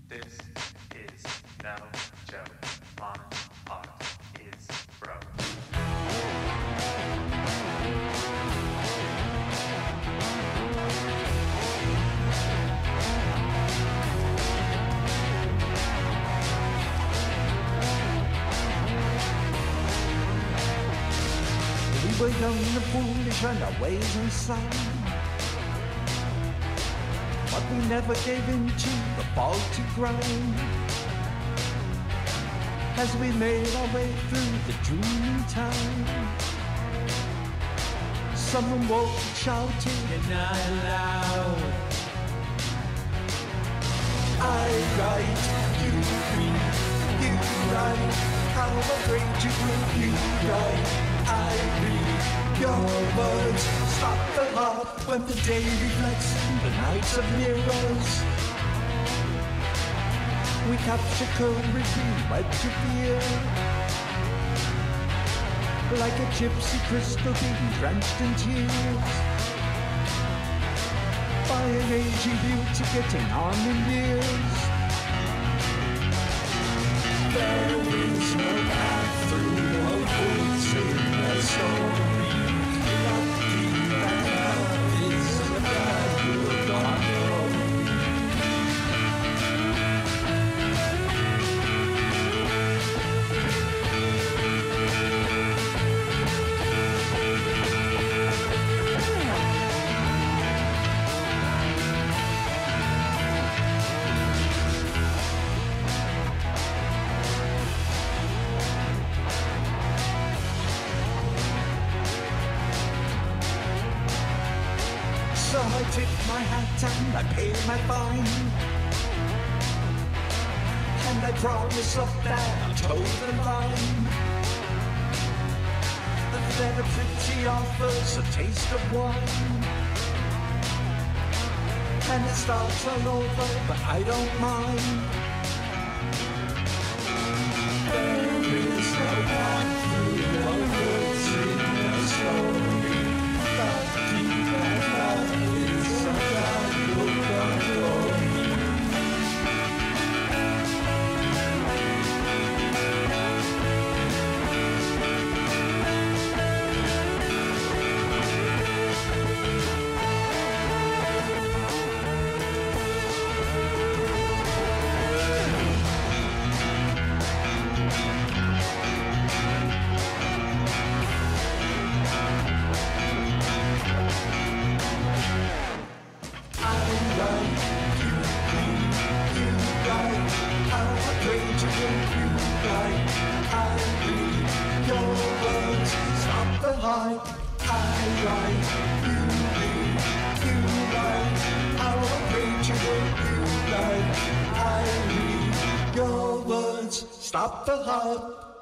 This is no joke. My heart is broke. We were young and foolish and our ways unsound, but we never gave in to the faulty grind. As we made our way through the dreamy time, someone woke up shouting and not loud, I write, you read, you write, how afraid you will, you write, I read your words. Stop the heart when the day reflects the nights of mirrors. We capture courage being wed to fear, like a gypsy crystal being drenched in tears, by an aging beauty getting on in years. There is no path through the woods in the story. Lucky that love is a valuable bundle. So I tip my hat and I pay my fine, and I promise up that I'll toe the line. Then a pretty offers a taste of wine, and it starts all over, but I don't mind. There is no path through the woods in the story. Lucky that love is a valuable bundle. I write, you read, you write, how afraid you were, you write, I read your words, stop the heart.